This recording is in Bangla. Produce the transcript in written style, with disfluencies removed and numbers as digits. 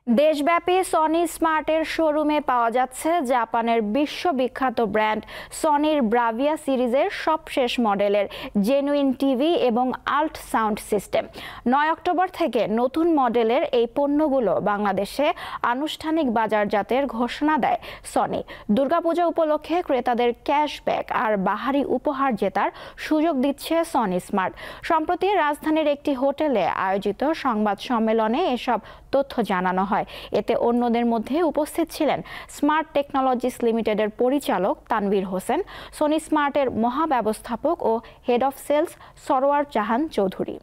দেশব্যাপী সনি স্মার্টের শোরুমে পাওয়া যাচ্ছে জাপানের বিশ্ববিখ্যাত ব্র্যান্ড সনির ব্রাভিয়া সিরিজের সবশেষ মডেলের জেনুইন টিভি এবং আল্ট সাউন্ড সিস্টেম। 9 অক্টোবর থেকে নতুন মডেলের এই পণ্যগুলো বাংলাদেশে আনুষ্ঠানিক বাজারজাতের ঘোষণা দেয় সনি। দুর্গাপূজা উপলক্ষে ক্রেতাদের ক্যাশব্যাক আর বাহারি উপহার জেতার সুযোগ দিচ্ছে সনি স্মার্ট। সম্প্রতি রাজধানীর একটি হোটেলে আয়োজিত সংবাদ সম্মেলনে এসব তথ্য জানানো হয়। এতে অন্যদের মধ্যে উপস্থিত ছিলেন স্মার্ট টেকনোলজিস লিমিটেডের পরিচালক তানভীর হোসেন, সনি স্মার্টের মহাব্যবস্থাপক ও head of sales Sarwar Jahan Chowdhury.